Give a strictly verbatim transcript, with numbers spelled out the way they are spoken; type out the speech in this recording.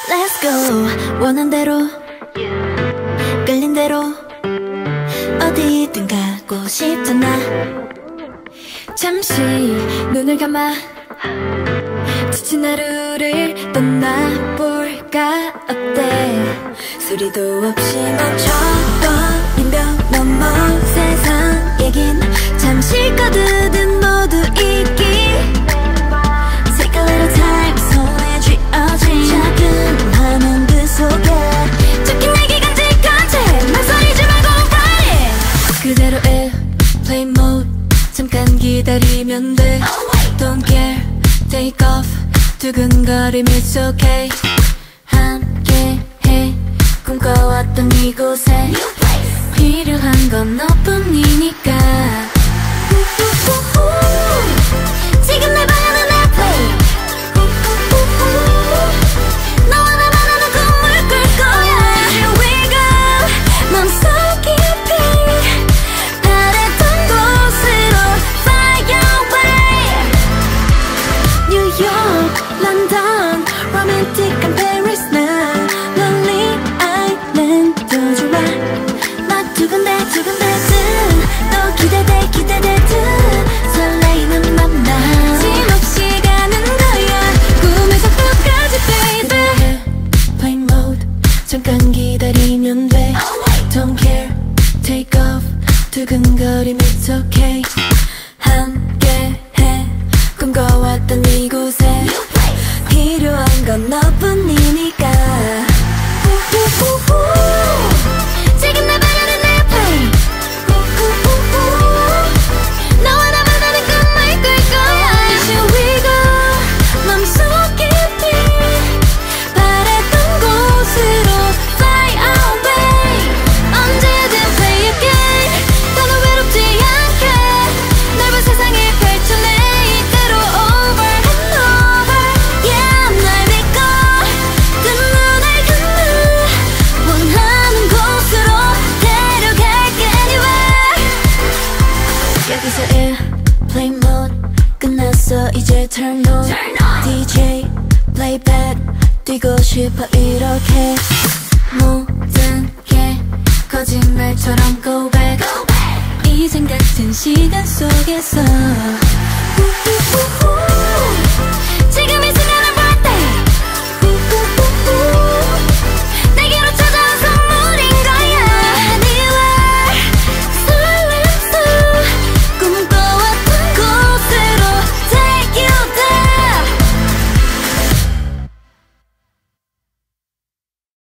Let's go. 원한 대로 끌린 대로 어디든 가고 싶잖아. 잠시 눈을 감아 지친 하루를 떠나볼까 어때. 소리도 없이 멈춰버린 벽 넘어 세상 얘긴 잠시 거두든 모두 잊기. Take a little time 손에 쥐어진 작은 화면 그 속에 적힌 내게 간직한 채 망설이지 말고 run it. 그대로의 play mode 잠깐 기다리면 돼. Don't care take off 두근거림 it's okay. 함께 해 꿈꿔왔던 이곳에 필요한 건 너뿐이니까. 지금 내 방안은 내 play. 너와 나만 하는 꿈을 꿀 거야. Here we go. 맘속 깊이 바랬던 곳으로 fly away. 뉴욕, 런던, 로맨틱한 페리스 나 lonely island도 좋아. 막 두근대 두근대듯 또 기대돼 기대되듯 설레이는 맘나 힘없이 가는 거야 꿈에서 끝까지 baby. Play mode 잠깐 기다리면 돼. Don't care take off 두근거림 it's okay. 함께 해 꿈꿔왔던 이곳에 필요한 건 너뿐이니까. 지금 내 방안은 내 play. 너와 나만 하는 꿈을 꿀 거야. Here we go. 맘속 깊이 바랬던 곳으로 fly away. 언제든 play again. 더는 외롭지 않게 넓은 세상을 펼쳐내 이대로 over and over. Yeah 날 믿고 뜬 눈을 감아 원하는 곳으로 데려갈게 anywhere. 여기서의 play mode 끝났어 이제 turn on. 디제이 playback 뛰고 싶어 이렇게 모든 게 거짓말처럼 go back. 이젠 같은 시간 속에서 지금 이